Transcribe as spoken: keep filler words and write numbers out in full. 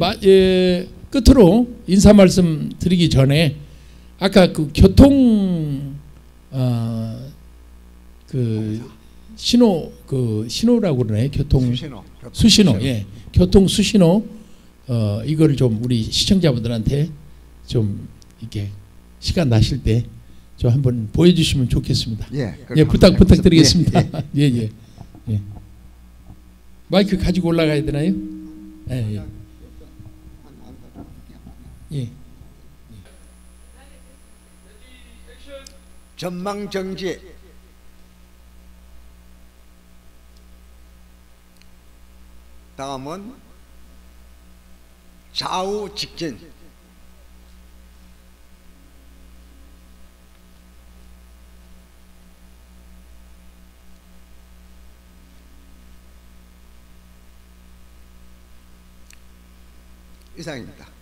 마, 예, 끝으로 인사 말씀 드리기 전에 아까 그 교통 어, 그 신호 그 신호라고 그러네. 교통 수신호, 교통 수신호, 수신호. 예, 교통 수신호 어 이거를 좀 우리 시청자분들한테 좀 이렇게 시간 나실 때 좀 한번 보여주시면 좋겠습니다. 예, 예, 부탁 부탁드리겠습니다. 예, 예. 예, 예, 예. 마이크 가지고 올라가야 되나요? 예, 예. 예. 전망 정지. 다음은 좌우 직진. 이상입니다.